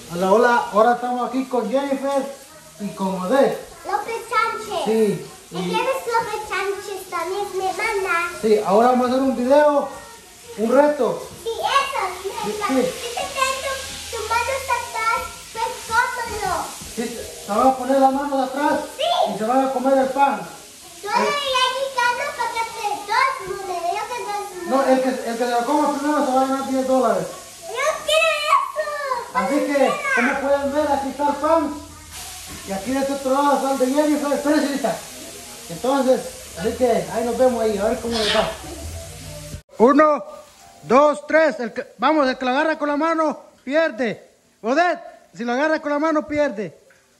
Hola, hola. Ahora estamos aquí con Jennifer y con Odette. López Sánchez. Sí. ¿Y quién es López Sánchez? También es mi hermana. Sí, ahora vamos a hacer un video, un reto. Sí, eso. Sí. Si tu mano está atrás, pues cómelo. Sí, se van a poner las manos atrás y se van a comer el pan. Yo le gano para que te dos monedas. Yo que dos No, monedas. el que se lo coma primero se va a ganar $10. Yo quiero eso. Así que, como pueden ver, aquí está el pan. Y aquí de este otro lado está el de Jennifer. Espérense, ahorita. Entonces, así que ahí nos vemos ahí, a ver cómo les va. 1, 2, 3. Vamos, el que lo agarra con la mano, pierde. Odette, si lo agarra con la mano, pierde.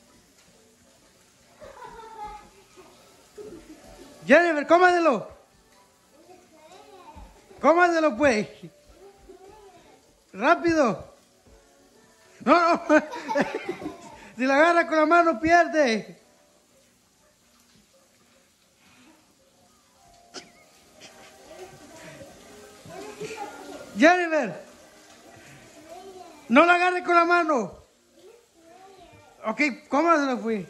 Jennifer, cómaselo. Cómaselo, pues. Rápido. No, no. Si lo agarra con la mano, pierde. Jennifer, no la agarre con la mano. Ok, cómaselo, pues.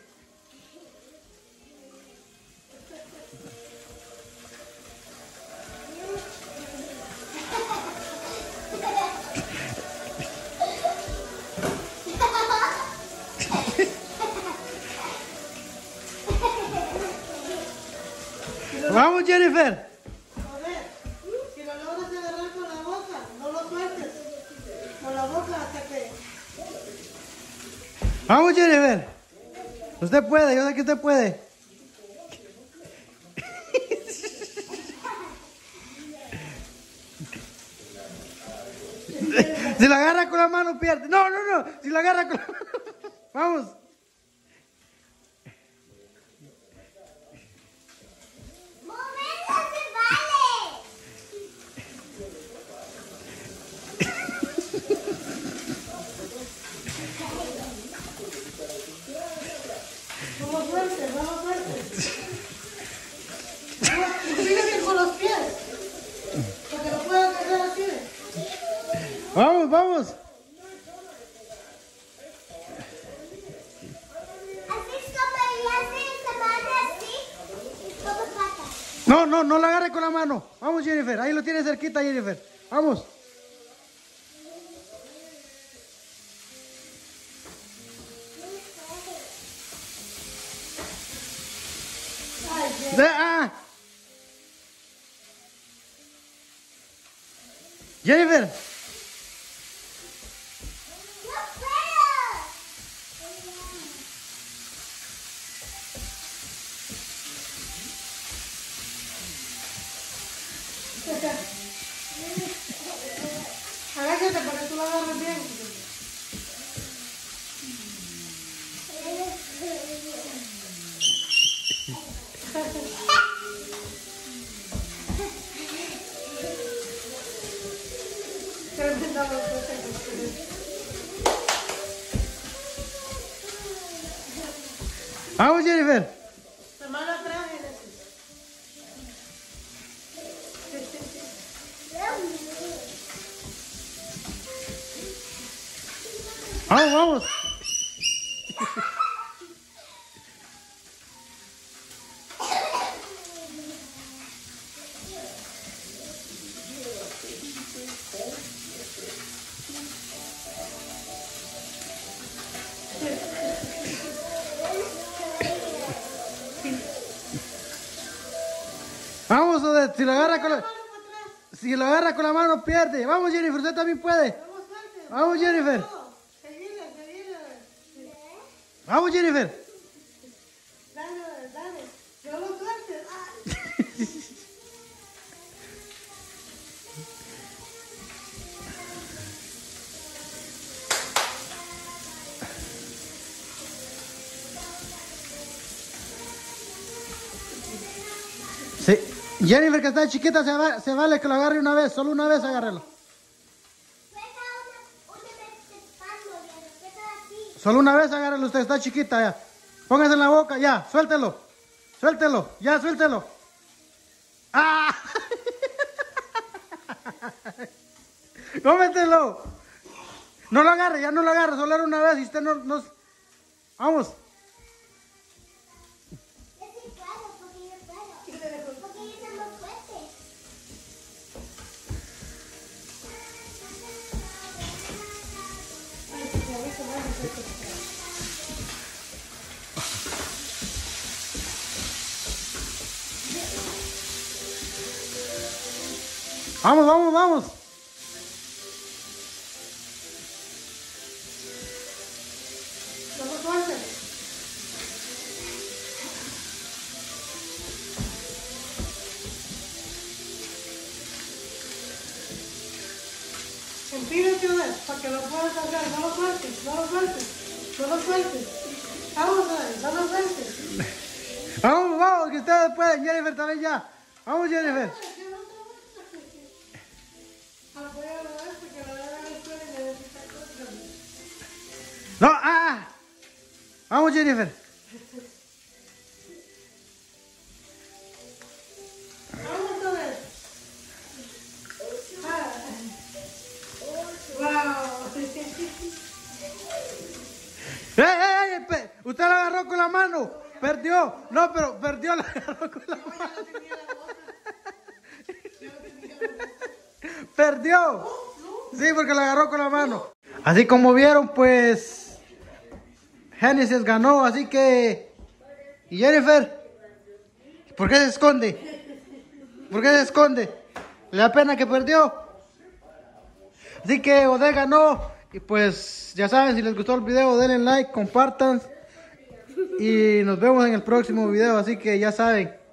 Vamos, Jennifer. A ver, si lo logras agarrar con la boca, no lo sueltes. Con la boca hasta que... Vamos, Jennifer. Usted puede, yo sé que usted puede. Si la agarra con la mano, pierde. No, no, no. Si la agarra con la mano. Vamos. ¡Moverlo se vale! No lo sueltes, no lo sueltes. Síguete con los pies. Porque lo puedes agarrar así. Vamos, vamos. Así es como le hace esa mano así. Como pata. No, no, no la agarre con la mano. Vamos, Jennifer. Ahí lo tiene cerquita, Jennifer. Vamos. Ah. Jennifer. ¡No puedo! Agáchate para que tú lo agarres bien. Vamos, Jennifer. La mano atrás, Génesis. Vamos, vamos. Vamos, Odette. Si lo agarra con la mano, pierde. Vamos, Jennifer. Usted también puede. Vamos, Jennifer. Vamos, Jennifer. Dale, dale. No lo sueltes. Sí. Jennifer, que está chiquita, se vale que lo agarre una vez. Solo una vez agárrelo. Una vez te palo, y después así. Solo una vez agárrelo. Usted está chiquita ya. Póngase en la boca, ya. Suéltelo. Suéltelo. Ya, suéltelo. ¡Ah! Cómetelo. No lo agarre, ya no lo agarre, solo era una vez y usted no... Vamos. Yo sí puedo, porque yo puedo. Porque yo soy muy fuerte. Vamos, vamos, vamos. No lo sueltes. Empínate una vez para que lo puedas sacar. No lo sueltes, no lo sueltes, no lo sueltes. Vamos a ver, no lo sueltes. Vamos, vamos, que ustedes pueden. Jennifer también ya. Vamos, Jennifer. Apóyalo a ver porque lo voy a dar después y necesita cosas. No, Vamos, Jennifer. Vamos a ver. Wow. Usted la agarró con la mano. Perdió. No, pero perdió, la agarró con la mano. Perdió. Sí, porque la agarró con la mano. Así como vieron, pues Génesis ganó, así que... ¿Y Jennifer? ¿Por qué se esconde? ¿Por qué se esconde? ¿Le da pena que perdió? Así que Odette ganó. Y pues ya saben, si les gustó el video, denle like, compartan. Y nos vemos en el próximo video, así que ya saben.